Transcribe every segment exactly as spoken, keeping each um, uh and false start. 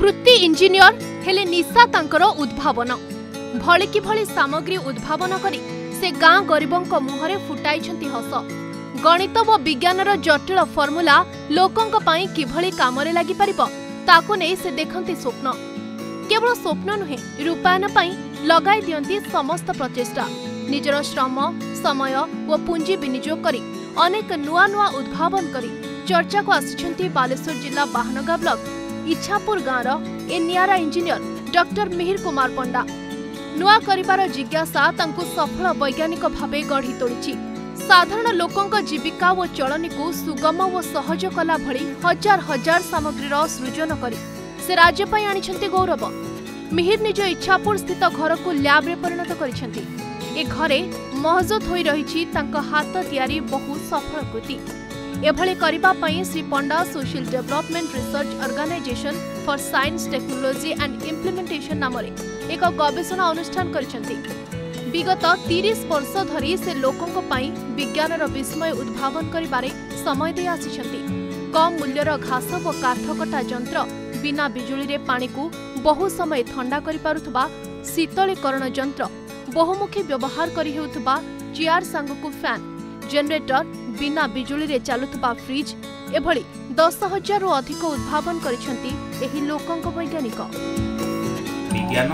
वृत्ति इंजीनियर हेले निशा तांकर उद्भावन भले कि भली सामग्री उद्भावन करी से गाँ गरीबों मुहरे फुटाई हस। गणित व विज्ञानर जटिल फर्मुला लोकों पाई किभली कामरे लागि परिबो ताकु नै से देखंती स्वप्न। केवल स्वप्न नुहे रूपायन पाई लगाई दियंती समस्त प्रचेष्टा। निजर श्रम समय व पुंजी विनियोग करी अनेक नुआ नुआ उद्भावन करी चर्चा को आसिछंती बालेश्वर जिला बाहनगा ब्लॉक इच्छापुर गाँवर ए नियारा इंजीनियर डॉक्टर मिहिर कुमार पंडा। नुआ करिबार जिज्ञासा तांकु सफल वैज्ञानिक भावे गढ़ी तोड़िछि। साधारण लोकों जीविका व चलनी को सुगम व सहज कला भली हजार हजार सामग्रीर सृजन करी से राज्य पाई आनिछंती गौरव। मिहिर निज इच्छापुर स्थित घर को लैब रे परिणत करिछंती। ए घरे महजूद होई रहिछि तांको हाथ तियारी बहु सफल कृति। एभली करिबा पई Shri Panda social development research organisation for science technology and implementation नामरे एक गवेषणा अनुष्ठान करिछंती। विगत तीस वर्ष धरी से लोकों पाई विज्ञानर विस्मय उद्भावन करिबारे समय दे आसिछंती। कम मूल्यर घास व काठ कटा यंत्र बिना बिजुली रे पानी को बहु समय ठंडा करि पारुथबा शीतलीकरण यंत्र बहुमुखी व्यवहार करि हेउथबा चेयर सांगकु फैन जनरेटर बिना बिजुली रे चालुथबा फ्रिज एभली दस हजार रु अधिक उद्भावन करिछंती एही लोकों वैज्ञानिक। विज्ञान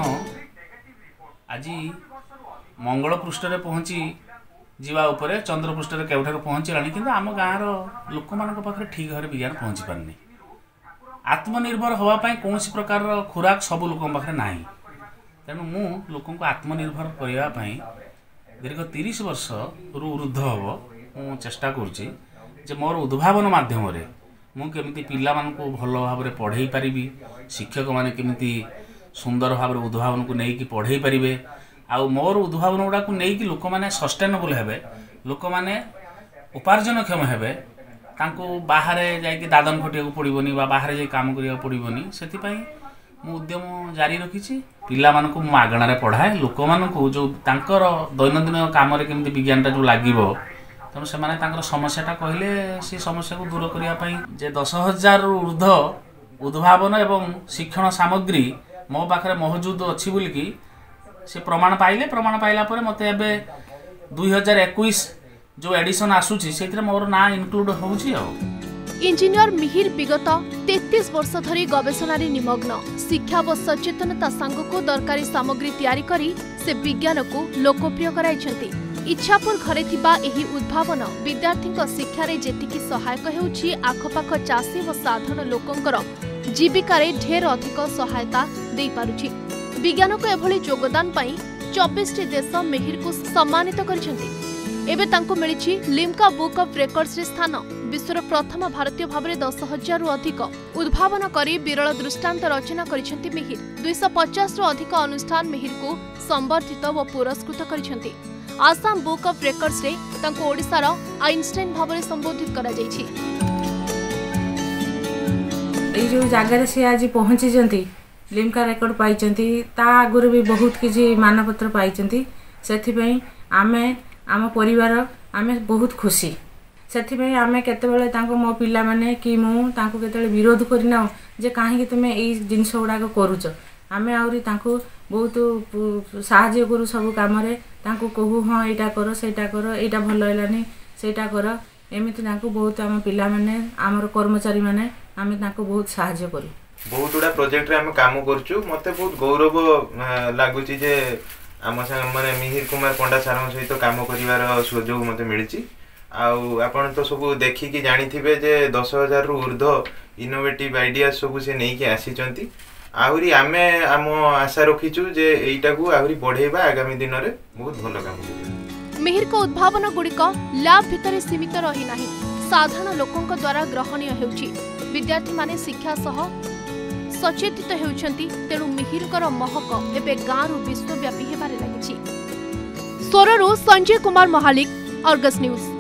आज मंगल पृष्ठ रे पहुंची जीवा उपरे चंद्र पृष्ठ रे केवठार पहुंचलानी किंतु आम गाँर लोक मानक पाखरे ठीक भाव विज्ञान पहुंची पारनी। आत्मनिर्भर हवा पाई कौनसी प्रकार खुराक सब लोक पाखरे नाही। तेणु मु लोकों को आत्मनिर्भर करबा पाई दीर्घ तीस वर्ष रु ऊर्ध हब मु चेष्टा करुछि जे मोर उद्भावन माध्यम रे मु केमिति पिला मानकु भलो भाव रे पढ़ाई पारिबी। शिक्षक माने केमिति सुंदर भाव रे उद्भावन को नेकी पढ़ाई पारिबे। आउ मोर उद्भावन गुड़ा को नेकी लोक माने सस्टेनेबल हेबे, लोक माने उपार्जनक्षम हेबे। तांको बाहर जाइके दादन खटिया पड़ोनी बाहर जाए काम करिया पड़ोनी। से मु उद्यम जारी रखी पिला मानकु मागणारे पढ़ाए। लोक मानकु जो तांकर दैनंदिन काम रे केमिति विज्ञानटा जो लागिबो तेणु से माने तांकर समस्याटा कहले से समस्या को दूर करिया पई जे दस हजार ऊर्ध उद्भावन एवं शिक्षण सामग्री मो पाखरे मौजूद अछि बोली कि से प्रमाण पाइले। प्रमाण पाइला परे मते एबे दुई हजार इक्कीस जो एडिशन आसुची सेतिर मोर ना इनक्लूड होउची। आ इंजीनियर मिहिर विगत तैंतीस वर्ष धरी गवेषणारे निमग्न। शिक्षा व सचेतनता सांगको दरकारी सामग्री तैयारी करी से विज्ञान को लोकप्रिय कराइछंती। इच्छापुर घरे थिबा एही उद्भावन विद्यार्थीक शिक्षारे जेतिकी सहायक हेउची आखपाख चाषी व साधारण लोकंकर जीविकारे ढेर अधिक सहायता देई पारुची। विज्ञान को एभली योगदान पाई चौबीस टी देश मिहिर को सम्मानित करिसेंती। एबे तांको मिलिछि लिम्का बुक ऑफ रेकॉर्ड्स रे स्थान। विश्वर प्रथम भारतीय भाबरे दस हजार रु अधिक उद्भावन करी विरल दृष्टांत रचना करिसेंती मिहिर। दुई सौ पचास रु अधिक अनुष्ठान मिहिर को संबर्धित व पुरस्कृत करिसेंती। आसाम बुक ऑफ रेकॉर्ड्स रे तांको ओडिसार आइनस्टाइन भाबरे संबोधित करा जायछि। ए जो जागा से आज पहुंची जंती लिम्का रेकॉर्ड पाइचंती ता आगुरु भी बहुत किछि मानपत्र पाइचंती। सेथि पई आमे आम परिवार आमे बहुत खुशी। सेथि पई आमे केतेबेले तांको मो पिला माने कि मु तांको केतेबेले विरोध करिना जे काहे तुमे एई जिंस गुडा करूच। आमे आउरी तांको बहुत सहाय्य करू सब काम रे। तांको कहू हां एटा करो सेटा करो एटा भलो हेलानी सेटा करो एमिति तांको बहुत आम पिला माने आमर कर्मचारी माने आमे तांको बहुत सहाय्य करू। बहुत गुड़ा प्रोजेक्ट रे हम काम करछु। मते बहुत गौरव लागुची जे आम संग माने मिहिर कुमार पंडा सारंग सहित काम करिवार सुযোଗ मते मिलिची। आउ आपण तो सब देखि कि जानि थिबे जे दस हजार रु ऊर्ध इनोवेटिव आइडिया सब से नै कि आसी चंती। आहुरी आमे आम आशा रखिछु जे एइटा को आहुरी बढ़ेबा आगामी दिन रे बहुत भलो काम करिबा। मिहिर को उद्भावन गुड़िक लैब भितर सीमित रही नाही, साधारण लोकों द्वारा ग्रहणीय हेउची। विद्यार्थी माने शिक्षा सह सचेतित हेउछंती। तेणु मिहिरकर महक एबे गाँरु विश्वव्यापी हेबारे लागिछि। सोररु संजय कुमार महालिक, अर्गस न्यूज।